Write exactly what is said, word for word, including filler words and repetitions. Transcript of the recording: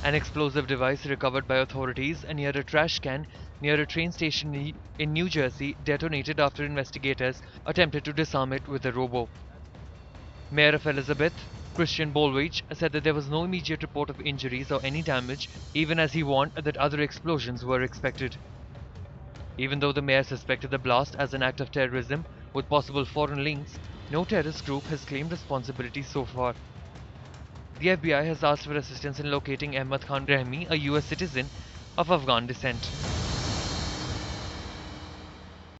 An explosive device recovered by authorities near a trash can near a train station in New Jersey detonated after investigators attempted to disarm it with a robo. Mayor of Elizabeth, Christian Bolwich, said that there was no immediate report of injuries or any damage, even as he warned that other explosions were expected. Even though the mayor suspected the blast as an act of terrorism with possible foreign links, no terrorist group has claimed responsibility so far. The F B I has asked for assistance in locating Ahmad Khan Rahmi, a U S citizen of Afghan descent.